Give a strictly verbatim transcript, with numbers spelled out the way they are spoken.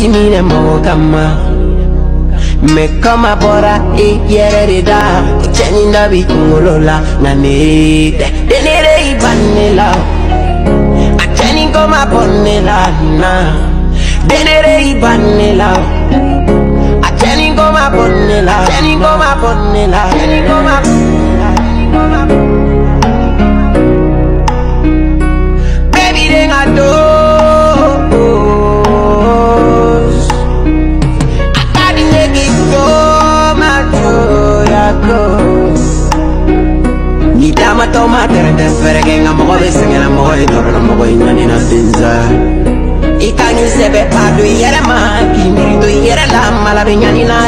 timine mo kama me kama bora e yere da cheni ndabi kungolola na nete denere ibanela a cheni koma bonela na denere ibanela a cheni koma bonela cheni koma bonela cheni koma baby then I do Nitama toma terente ferege nga mo be singena mo e doro mo ko nyani na tinza ikanyu sebe padu yere ma kiniri do yere la mala be nyani na